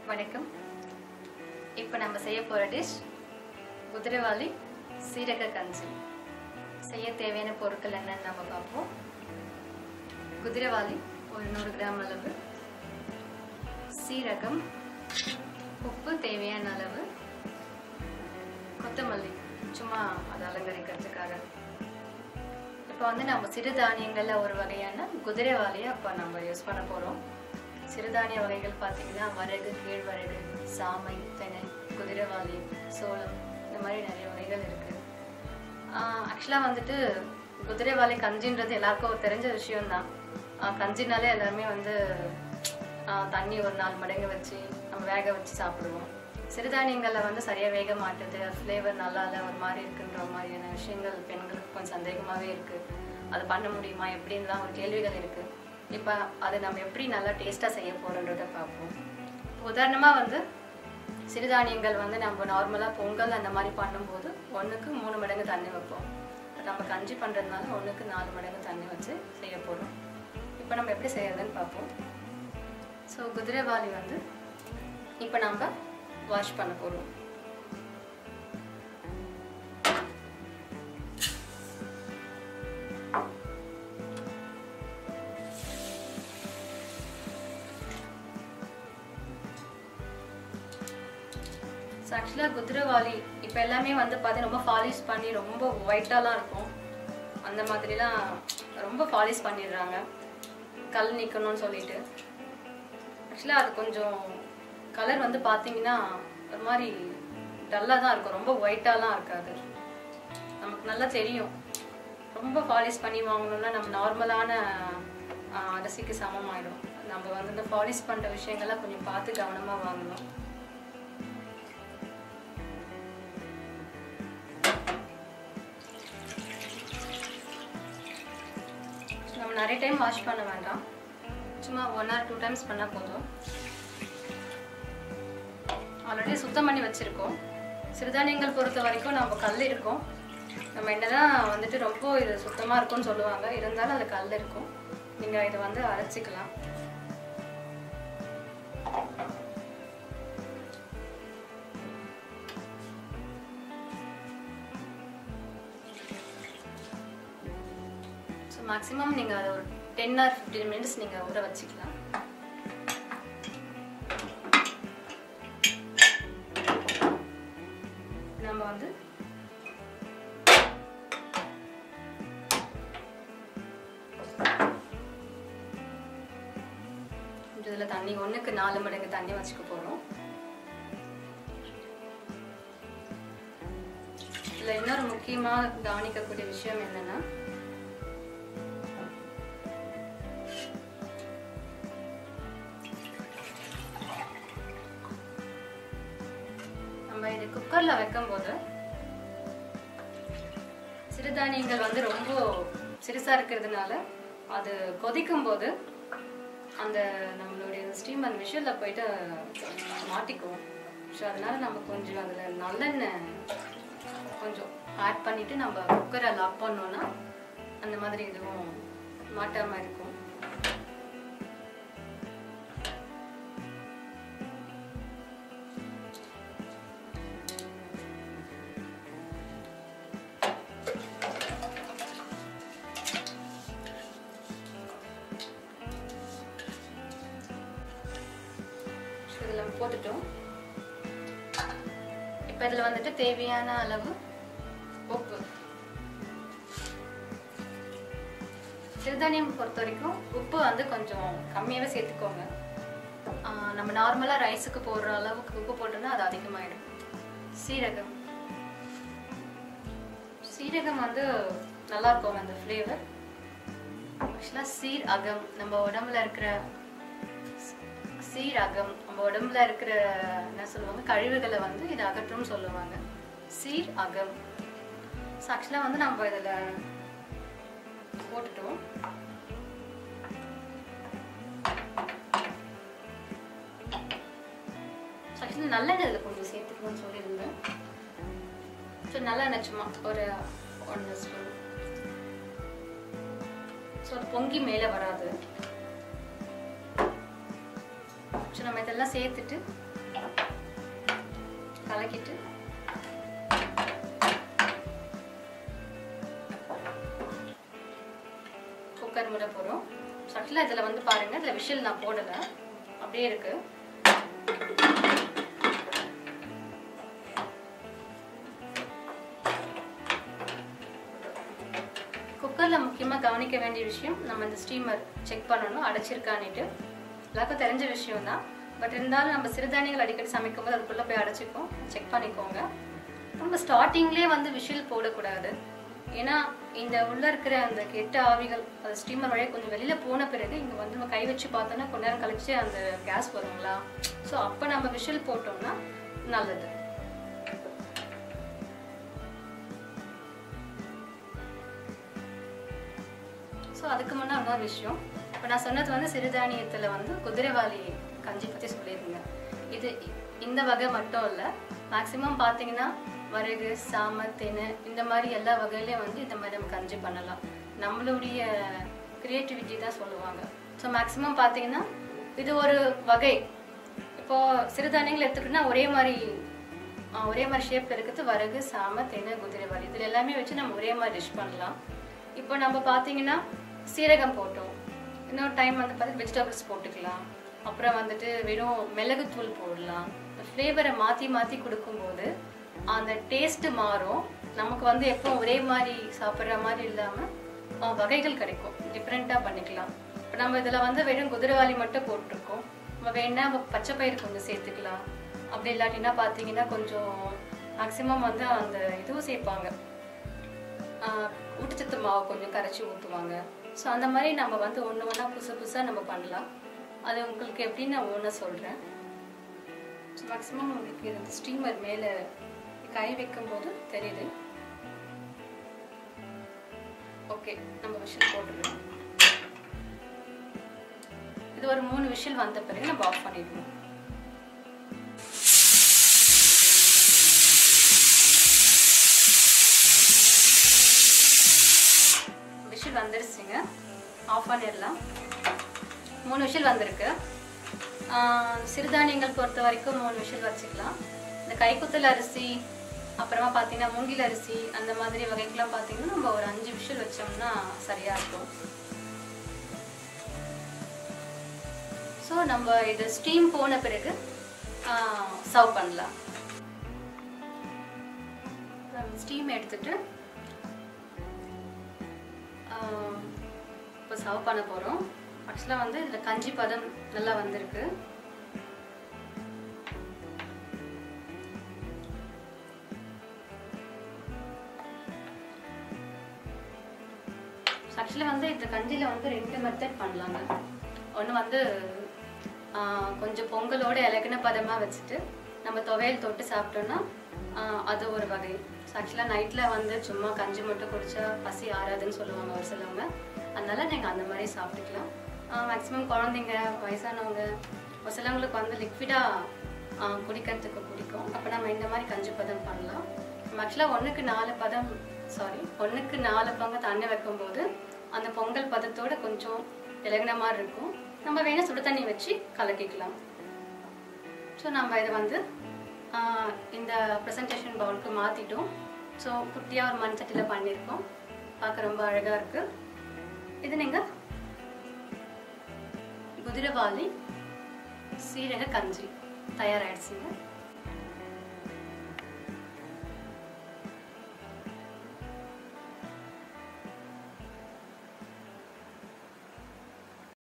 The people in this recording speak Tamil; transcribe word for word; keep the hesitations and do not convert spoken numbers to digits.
வணக்கம். இப்போ நம்ம செய்ய போகிற டிஷ் குதிரைவாலி சீரக கஞ்சி. செய்ய தேவையான பொருட்கள் என்னன்னு நம்ம பார்ப்போம். குதிரைவாலி ஒரு நூறு கிராம் அளவு, சீரகம், உப்பு தேவையான அளவு, கொத்தமல்லி சும்மா அதை அலங்கரிக்கிறதுக்காக. இப்போ வந்து நம்ம சிறுதானியங்களில் ஒரு வகையான குதிரைவாலியை அப்போ நம்ம யூஸ் பண்ண போகிறோம். சிறுதானிய வகைகள் பார்த்தீங்கன்னா வரகு, கேழ்வரகு, சாமை, தெனை, குதிரைவாலி, சோளம், இந்த மாதிரி நிறைய வகைகள் இருக்குது. ஆக்சுவலாக வந்துட்டு குதிரைவாலி கஞ்சின்றது எல்லாருக்கும் தெரிஞ்ச விஷயம்தான். கஞ்சினாலே எல்லாருமே வந்து தண்ணி ஒரு நாலு மடங்கு வச்சு நம்ம வேக வச்சு சாப்பிடுவோம். சிறுதானியங்களில் வந்து சரியாக வேக மாட்டுது, ஃப்ளேவர் நல்லா இல்லை, ஒரு மாதிரி இருக்குன்ற மாதிரியான விஷயங்கள் பெண்களுக்கு கொஞ்சம் சந்தேகமாகவே இருக்குது. அது பண்ண முடியுமா எப்படின்லாம் ஒரு கேள்விகள் இருக்குது. இப்போ அதை நம்ம எப்படி நல்லா டேஸ்ட்டாக செய்ய போகிறோன்றதை பார்ப்போம். உதாரணமாக வந்து சிறுதானியங்கள் வந்து நம்ம நார்மலாக பொங்கல் அந்த மாதிரி பண்ணும்போது ஒன்றுக்கு மூணு மடங்கு தண்ணி வைப்போம். நம்ம கஞ்சி பண்ணுறதுனால ஒன்றுக்கு நாலு மடங்கு தண்ணி வச்சு செய்ய போகிறோம். இப்போ நம்ம எப்படி செய்யறதுன்னு பார்ப்போம். ஸோ குதிரைவாலி வந்து இப்போ நம்ம வாஷ் பண்ண போகிறோம். ஸோ ஆக்சுவலாக குதிரைவாலி இப்போ எல்லாமே வந்து பார்த்து ரொம்ப பாலிஷ் பண்ணி ரொம்ப ஒயிட்டாலாம் இருக்கும். அந்த மாதிரிலாம் ரொம்ப பாலிஷ் பண்ணிடுறாங்க கல் நிற்கணும்னு சொல்லிட்டு. ஆக்சுவலாக அது கொஞ்சம் கலர் வந்து பார்த்தீங்கன்னா ஒரு மாதிரி டல்லாக தான் இருக்கும், ரொம்ப ஒயிட்டாலாம் இருக்காது. நமக்கு நல்லா தெரியும். ரொம்ப பாலிஷ் பண்ணி வாங்கணும்னா நம்ம நார்மலான அரிசிக்கு சமமாயிடும். நம்ம வந்து இந்த பாலிஷ் பண்ணுற விஷயங்கள்லாம் கொஞ்சம் பார்த்து கவனமாக வாங்கணும். நம்ம நிறைய டைம் வாஷ் பண்ண வேண்டாம், சும்மா ஒன் ஆர் டூ டைம்ஸ் பண்ணால் போதும். ஆல்ரெடி சுத்தம் பண்ணி வச்சுருக்கோம். சிறுதானியங்கள் பொறுத்த வரைக்கும் நம்ம கல் இருக்கும். நம்ம என்னதான் வந்துட்டு ரொம்ப இது சுத்தமாக இருக்கும்னு சொல்லுவாங்க, இருந்தாலும் அது கல் இருக்கும். நீங்கள் இதை வந்து அரைச்சிக்கலாம். ஸோ மேக்ஸிமம் நீங்கள் அதை ஒரு டென் ஆர் ஃபிஃப்டீன் மினிட்ஸ் நீங்கள் ஊற வச்சுக்கலாம். நம்ம வந்து இதில் தண்ணி ஒன்றுக்கு நாலு மடங்கு தண்ணி வச்சுக்க போகிறோம். இதில் இன்னொரு முக்கியமாக கவனிக்கக்கூடிய விஷயம் என்னன்னா, நம்ம இது குக்கர்ல வைக்கும் போது சிறுதானியங்கள் வந்து ரொம்ப சிறுசா இருக்கிறதுனால அது கொதிக்கும் போது அந்த நம்மளுடைய ஸ்டீம் அந்த விஷயம்ல போயிட்டு மாட்டிக்குவோம். ஸோ அதனால நம்ம கொஞ்சம் அதில் நல்லெண்ணெய் கொஞ்சம் ஆட் பண்ணிட்டு நம்ம குக்கரை லாக் பண்ணோம்னா அந்த மாதிரி எதுவும் மாட்டாமல் இருக்கும். இதில் போட்டுட்டோம். இப்போ இதில் வந்துட்டு தேவையான அளவு உப்பு. சிறுதானியம் பொறுத்த வரைக்கும் உப்பு வந்து கொஞ்சம் கம்மியாகவே சேர்த்துக்கோங்க. நம்ம நார்மலாக ரைஸுக்கு போடுற அளவுக்கு உப்பு போட்டோம்னா அது அதிகமாகிடும். சீரகம் சீரகம் வந்து நல்லா இருக்கும் அந்த ஃப்ளேவர். ஆக்சுவலாக சீர் அகம் நம்ம உடம்புல இருக்கிற சீரகம் நம்ம உடம்புல இருக்கிற என்ன சொல்லுவாங்க கழிவுகளை வந்து இது அகற்றும் சொல்லுவாங்க. சீர் அகம். ஸோ ஆக்சுவலாக வந்து நம்ம இதில் போட்டுட்டோம். ஆக்சுவலி நல்லெண்ணெய் இதில் கொஞ்சம் சேர்த்துக்கணும்னு சொல்லியிருந்தேன். ஸோ நல்லெண்ணெய் சும்மா ஒரு ஒன்று ஸ்பூன். ஸோ அது பொங்கி மேலே வராது. ஸோ நம்ம இதெல்லாம் சேர்த்துட்டு கலக்கிட்டு குக்கர் மூட போகிறோம். ஆக்சுவலாக இதில் வந்து பாருங்கள், இதில் விஷல் நான் போடலை, அப்படியே இருக்கு. குக்கரில் முக்கியமாக கவனிக்க வேண்டிய விஷயம், நம்ம இந்த ஸ்டீமர் செக் பண்ணணும் அடைச்சிருக்கான்னுட்டு. எல்லாருக்கும் தெரிஞ்ச விஷயம் தான். பட் இருந்தாலும் நம்ம சிறுதானியங்கள் அடிக்கடி சமைக்கும் போது அதுக்குள்ளே போய் அடைச்சிக்கும், செக் பண்ணிக்கோங்க. நம்ம ஸ்டார்டிங்லேயே வந்து விஷல் போடக்கூடாது. ஏன்னா இந்த உள்ளே இருக்கிற அந்த கெட்ட ஆவிகள் அது ஸ்டீமர் வழியாக கொஞ்சம் வெளியில் போன பிறகு இங்கே வந்து நம்ம கை வச்சு பார்த்தோன்னா கொஞ்ச நேரம் கழிச்சு அந்த கேஸ் வருங்களா. ஸோ அப்போ நம்ம விஷல் போட்டோம்னா நல்லது. ஸோ அதுக்கு முன்னே இன்னொரு விஷயம், இப்போ நான் சொன்னது வந்து சிறுதானியத்தில் வந்து குதிரைவாலி கஞ்சி பற்றி சொல்லியிருந்தேன். இது இந்த வகை மட்டும் இல்லை, மேக்ஸிமம் பார்த்தீங்கன்னா வரகு, சாமை, தெனை இந்த மாதிரி எல்லா வகையிலையும் வந்து இந்த மாதிரி நம்ம கஞ்சி பண்ணலாம். நம்மளுடைய க்ரியேட்டிவிட்டி தான் சொல்லுவாங்க. ஸோ மேக்ஸிமம் பார்த்தீங்கன்னா இது ஒரு வகை. இப்போது சிறுதானியங்கள் எடுத்துக்கிட்டோன்னா ஒரே மாதிரி ஒரே மாதிரி ஷேப்பில் இருக்கிறது வரகு, சாமை, தெனை, குதிரைவாலி இதில் எல்லாமே வச்சு நம்ம ஒரே மாதிரி டிஷ் பண்ணலாம். இப்போ நம்ம பார்த்தீங்கன்னா சீரகம் போட்டோம், இன்னொரு டைம் வந்து பார்த்து வெஜிடபிள்ஸ் போட்டுக்கலாம், அப்புறம் வந்துட்டு வெறும் மிளகுத்தூள் போடலாம். ஃப்ளேவரை மாற்றி மாற்றி கொடுக்கும்போது அந்த டேஸ்ட்டு மாறும். நமக்கு வந்து எப்போ ஒரே மாதிரி சாப்பிட்ற மாதிரி இல்லாமல் வகைகள் கிடைக்கும், டிஃப்ரெண்ட்டாக பண்ணிக்கலாம். இப்போ நம்ம இதில் வந்து வெறும் குதிரைவாலி மட்டும் போட்டிருக்கோம். நம்ம வேணா பச்சை பயிர் கொஞ்சம் சேர்த்துக்கலாம். அப்படி இல்லாட்டினா பார்த்தீங்கன்னா கொஞ்சம் மேக்ஸிமம் வந்து அந்த இதுவும் சேர்ப்பாங்க, ஊட்டச்சத்து மாவு கொஞ்சம் கரைச்சி ஊற்றுவாங்க. ஸோ அந்த மாதிரி நம்ம வந்து ஒன்று ஒன்றா புதுசு புதுசாக நம்ம பண்ணலாம். அது உங்களுக்கு எப்படின்னு நான் ஒன்றா சொல்கிறேன். ஸோ மேக்ஸிமம் உங்களுக்கு இந்த ஸ்டீமர் மேலே கை வைக்கும்போது தெரியுது. ஓகே, நம்ம விஷல் போட்டுருவோம். இது ஒரு மூணு விஷல் வந்த பிறகு நம்ம ஆஃப் பண்ணிடுவோம். விஷல் வந்துருச்சுங்க, ஆஃப் பண்ணிடலாம். மூணு விஷல் வந்திருக்கு. சிறுதானியங்கள் பொறுத்த வரைக்கும் மூணு விஷல் வச்சுக்கலாம். இந்த கைக்குத்தல் அரிசி, அப்புறமா பார்த்தீங்கன்னா மூங்கில் அரிசி அந்த மாதிரி வகைக்கெல்லாம் பார்த்தீங்கன்னா நம்ம ஒரு அஞ்சு விஷல் வச்சோம்னா சரியாக இருக்கும். ஸோ நம்ம இது ஸ்டீம் போன பிறகு சர்வ் பண்ணலாம். ஸ்டீம் எடுத்துட்டு இப்போ சர்வ் பண்ண போகிறோம். ஆக்சுவலாக வந்து இதில் கஞ்சி பதம் நல்லா வந்திருக்கு. ஆக்சுவலாக வந்து இந்த கஞ்சியில் வந்து ரெண்டு மெத்தட் பண்ணலாங்க. ஒன்று வந்து கொஞ்சம் பொங்கலோட இலக்கின பதமாக வச்சுட்டு நம்ம துவையல் தொட்டு சாப்பிட்டோன்னா அது ஒரு வகை. ஆக்சுவலாக நைட்டில் வந்து சும்மா கஞ்சி மட்டும் குடித்தா பசி ஆறாதுன்னு சொல்லுவாங்க ஒரு சிலவங்க. அதனால நீங்கள் அந்த மாதிரி சாப்பிட்டுக்கலாம். மேக்ஸிமம் குழந்தைங்க, வயசானவங்க, ஒரு சிலவங்களுக்கு வந்து லிக்விடாக குடிக்கிறதுக்கு பிடிக்கும். அப்போ நம்ம இந்த மாதிரி கஞ்சி பதம் பண்ணலாம். ஆக்சுவலாக ஒன்றுக்கு நாலு பதம் சாரி ஒன்றுக்கு நாலு பங்கு தண்ணி வைக்கும்போது அந்த பொங்கல் பதத்தோடு கொஞ்சம் இலகின மாதிரி இருக்கும். நம்ம வேணால் சுடு தண்ணி வச்சு கலக்கிக்கலாம். ஸோ நம்ம இதை வந்து இந்த ப்ரெசன்டேஷன் பவுலுக்கு மாற்றிட்டோம். ஸோ குட்டியாக ஒரு மண் சட்டியில் பண்ணியிருக்கோம், பார்க்க ரொம்ப அழகாக இருக்குது. இது நீங்கள் குதிரைவாலி சீரக கஞ்சி தயாராகிடுச்சுங்க.